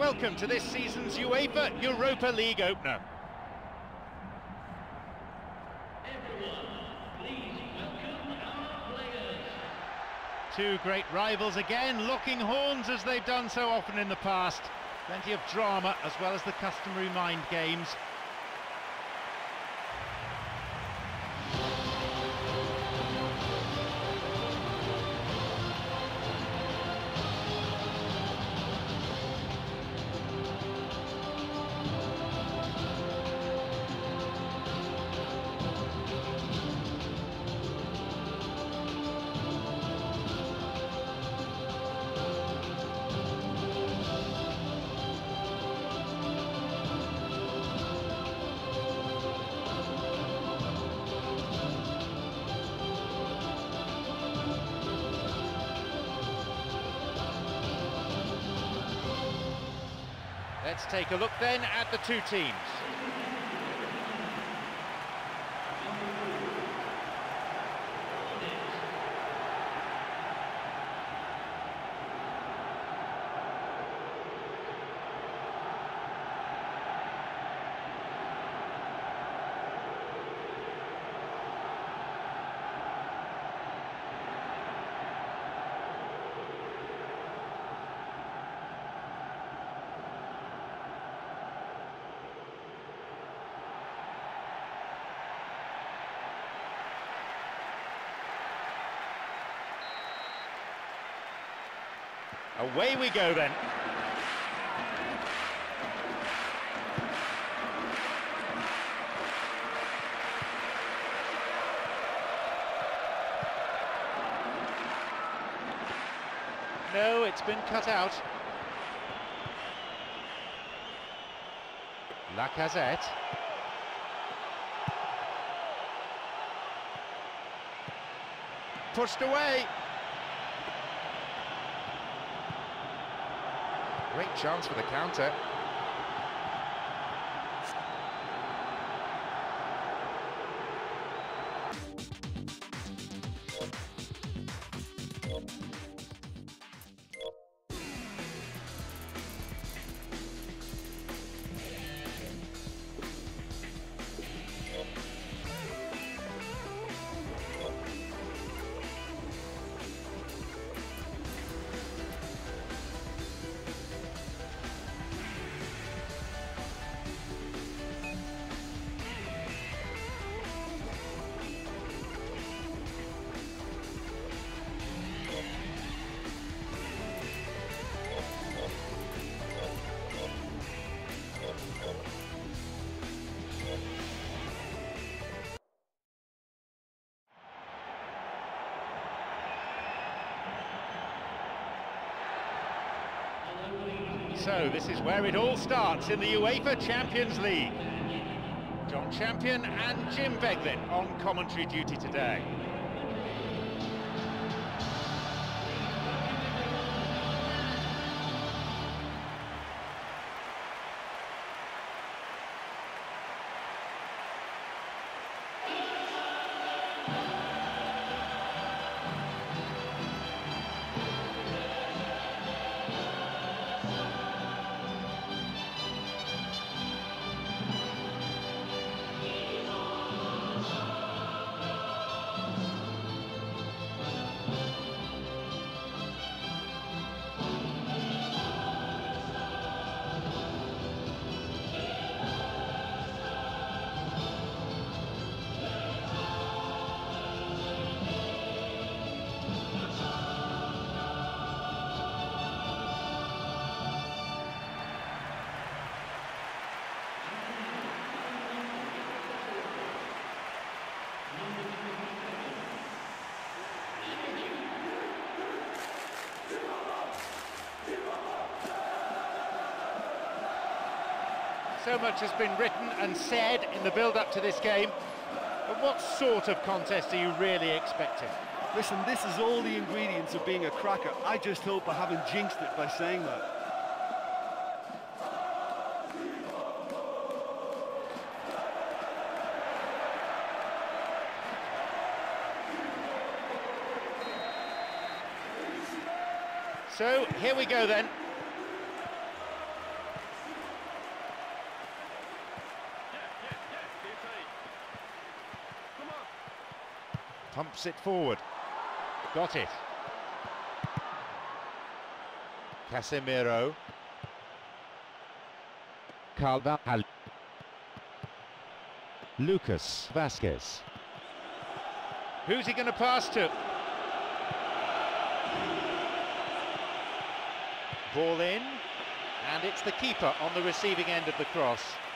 welcome to this season's UEFA Europa League opener. Two great rivals again, locking horns as they've done so often in the past. Plenty of drama as well as the customary mind games. Let's take a look then at the two teams. Away we go then. No, it's been cut out. Lacazette. Pushed away. Great chance for the counter. So this is where it all starts in the UEFA Champions League. John Champion and Jim Beglin on commentary duty today. So much has been written and said in the build-up to this game. But what sort of contest are you really expecting? Listen, this is all the ingredients of being a cracker. I just hope I haven't jinxed it by saying that. So, here we go then. Pumps it forward. Got it. Casemiro. Carvalho. Lucas Vasquez. Who's he going to pass to? Ball in, and it's the keeper on the receiving end of the cross.